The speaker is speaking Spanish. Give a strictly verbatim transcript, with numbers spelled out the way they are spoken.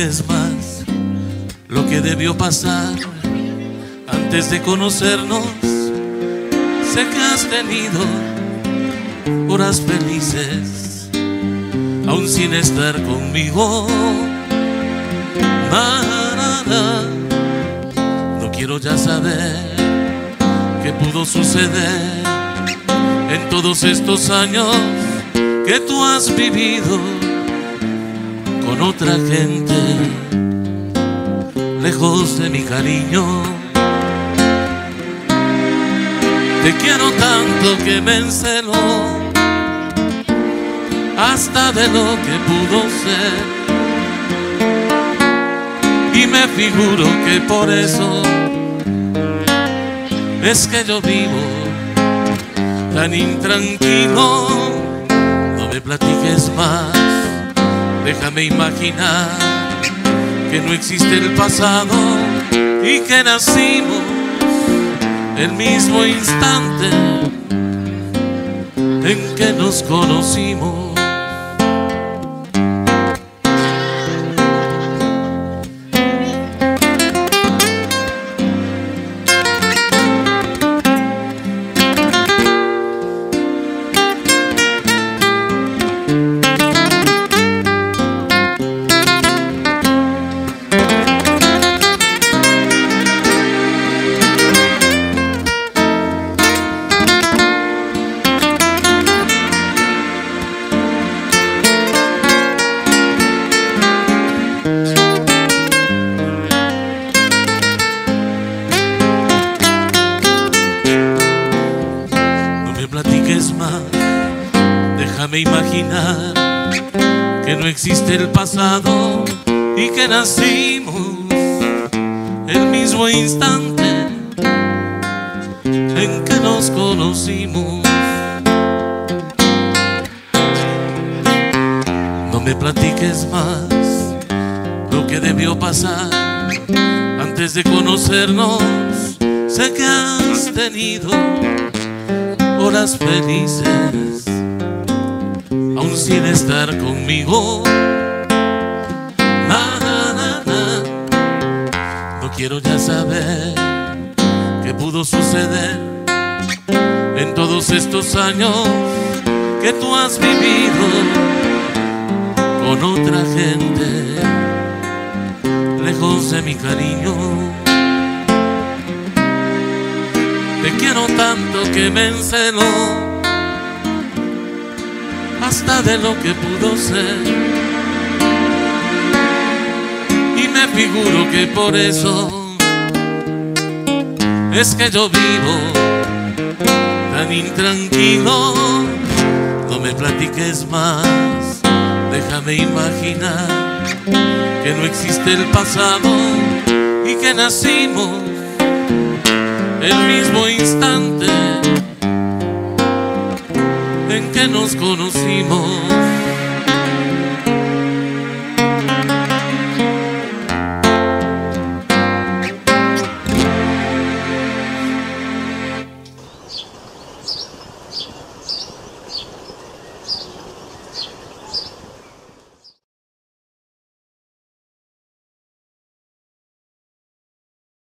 platiques más lo que debió pasar antes de conocernos. Sé que has tenido horas felices, aún sin estar conmigo. Nada, no quiero ya saber qué pudo suceder en todos estos años que tú has vivido con otra gente, lejos de mi cariño. Te quiero tanto que me enceló hasta de lo que pudo ser, y me figuro que por eso es que yo vivo tan intranquilo. No me platiques más, déjame imaginar que no existe el pasado y que nacimos el mismo instante en que nos conocimos. Déjame imaginar que no existe el pasado y que nacimos el mismo instante en que nos conocimos. No me platiques más lo que debió pasar antes de conocernos. Sé que has tenido horas felices, aún sin estar conmigo. Nada, nada, no quiero ya saber qué pudo suceder en todos estos años que tú has vivido con otra gente, lejos de mi cariño. Te quiero tanto que me enceló hasta de lo que pudo ser, y me figuro que por eso es que yo vivo tan intranquilo. No me platiques más, déjame imaginar que no existe el pasado y que nacimos el mismo instante en que nos conocimos.